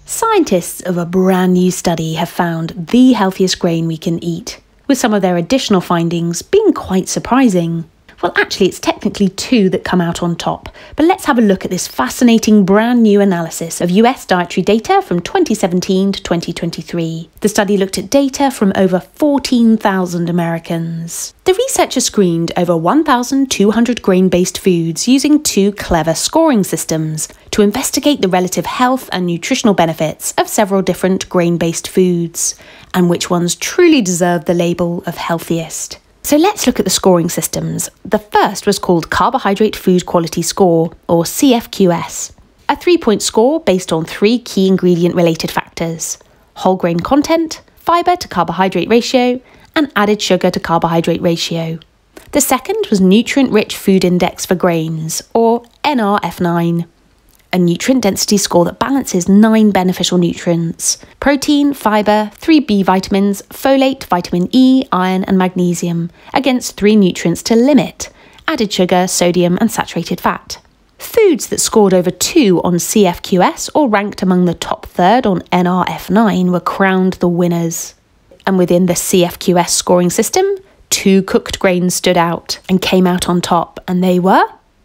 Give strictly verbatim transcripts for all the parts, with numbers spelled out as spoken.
Scientists of a brand new study have found the healthiest grain we can eat, with some of their additional findings being quite surprising. Well, actually, it's technically two that come out on top, but let's have a look at this fascinating brand new analysis of U S dietary data from twenty seventeen to twenty twenty-three. The study looked at data from over fourteen thousand Americans. The researchers screened over one thousand two hundred grain-based foods using two clever scoring systems to investigate the relative health and nutritional benefits of several different grain-based foods, and which ones truly deserve the label of healthiest. So let's look at the scoring systems. The first was called Carbohydrate Food Quality Score, or C F Q S, a three-point score based on three key ingredient-related factors: whole grain content, fibre to carbohydrate ratio, and added sugar to carbohydrate ratio. The second was Nutrient-Rich Food Index for Grains, or N R F nine, a nutrient density score that balances nine beneficial nutrients: protein, fibre, three B vitamins, folate, vitamin E, iron and magnesium, against three nutrients to limit: added sugar, sodium and saturated fat. Foods that scored over two on C F Q S or ranked among the top third on N R F nine were crowned the winners. And within the C F Q S scoring system, two cooked grains stood out and came out on top, and they were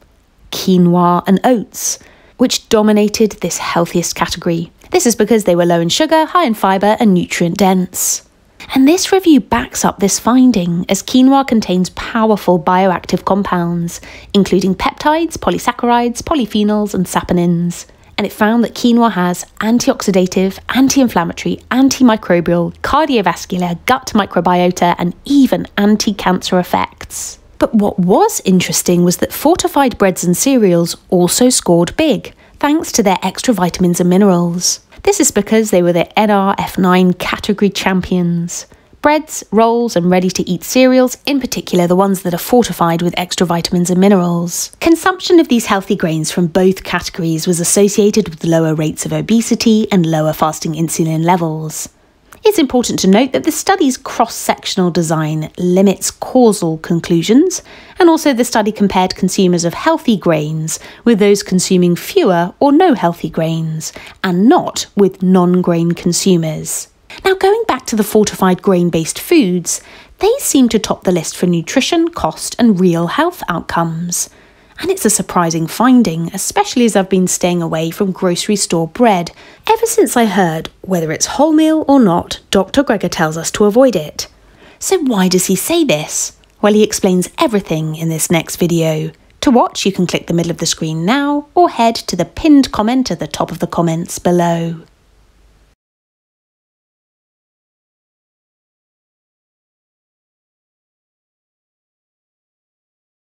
quinoa and oats, which dominated this healthiest category. This is because they were low in sugar, high in fibre and nutrient dense. And this review backs up this finding, as quinoa contains powerful bioactive compounds, including peptides, polysaccharides, polyphenols and saponins. And it found that quinoa has antioxidative, anti-inflammatory, antimicrobial, cardiovascular, gut microbiota and even anti-cancer effects. But what was interesting was that fortified breads and cereals also scored big, thanks to their extra vitamins and minerals. This is because they were the N R F nine category champions. Breads, rolls and ready-to-eat cereals, in particular the ones that are fortified with extra vitamins and minerals. Consumption of these healthy grains from both categories was associated with lower rates of obesity and lower fasting insulin levels. It's important to note that the study's cross-sectional design limits causal conclusions, and also the study compared consumers of healthy grains with those consuming fewer or no healthy grains, and not with non-grain consumers. Now, going back to the fortified grain-based foods, they seem to top the list for nutrition, cost, and real health outcomes. And it's a surprising finding, especially as I've been staying away from grocery store bread ever since I heard, whether it's wholemeal or not, Doctor Greger tells us to avoid it. So why does he say this? Well, he explains everything in this next video. To watch, you can click the middle of the screen now, or head to the pinned comment at the top of the comments below.